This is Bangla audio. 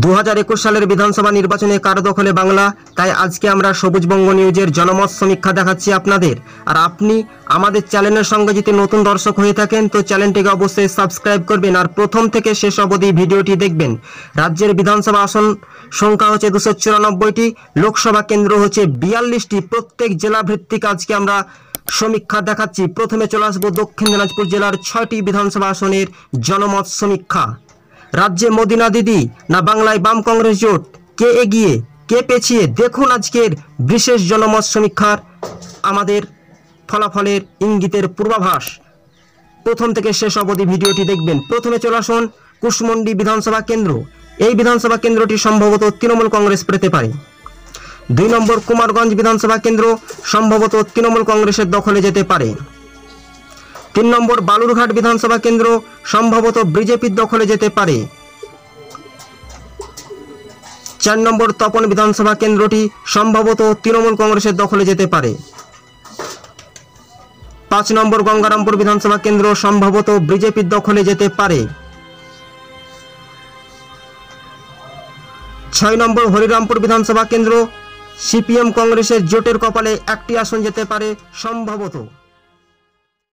2021 সালের বিধানসভা নির্বাচনে কার দখলে বাংলা, তাই আজকে আমরা সবুজবঙ্গ নিউজের জনমত সমীক্ষা দেখাচ্ছি আপনাদের। আর আপনি আমাদের চ্যানেলের সঙ্গে যদি নতুন দর্শক হয়ে থাকেন তো চ্যানেলটিকে অবশ্যই সাবস্ক্রাইব করবেন আর প্রথম থেকে শেষ অবধি ভিডিওটি দেখবেন। রাজ্যের বিধানসভা আসন সংখ্যা হচ্ছে 294টি, লোকসভা কেন্দ্র হচ্ছে 42টি। প্রত্যেক জেলা ভিত্তিক আজকে আমরা সমীক্ষা দেখাচ্ছি। প্রথমে চলে আসবো দক্ষিণ দিনাজপুর জেলার 6টি বিধানসভা আসনের জনমত সমীক্ষা। রাজ্যে মোদি না দিদি না বাংলায় বাম কংগ্রেস জোট, কে এগিয়ে কে পেছিয়ে, দেখুন আজকের বিশেষ জনমত সমীক্ষার আমাদের ফলাফলের ইঙ্গিতের পূর্বাভাস। প্রথম থেকে শেষ অবধি ভিডিওটি দেখবেন। প্রথমে চলে আসুন কুশমন্ডি বিধানসভা কেন্দ্র। এই বিধানসভা কেন্দ্রটি সম্ভবত তৃণমূল কংগ্রেস পেতে পারে। 2 নম্বর কুমারগঞ্জ বিধানসভা কেন্দ্র, সম্ভবত তৃণমূল কংগ্রেসের দখলে যেতে পারে। 3 নম্বর বালুরঘাট বিধানসভা কেন্দ্র, সম্ভবত বিজেপির দখলে যেতে পারে। 4 নম্বর তপন বিধানসভা কেন্দ্রটি সম্ভবত তৃণমূল কংগ্রেসের দখলে যেতে পারে। 5 নম্বর গঙ্গারামপুর বিধানসভা কেন্দ্র, সম্ভবত বিজেপির দখলে যেতে পারে। 6 নম্বর হরিরামপুর বিধানসভা কেন্দ্র, সিপিএম কংগ্রেসের জোটের কপালে একটি আসন যেতে পারে সম্ভবত।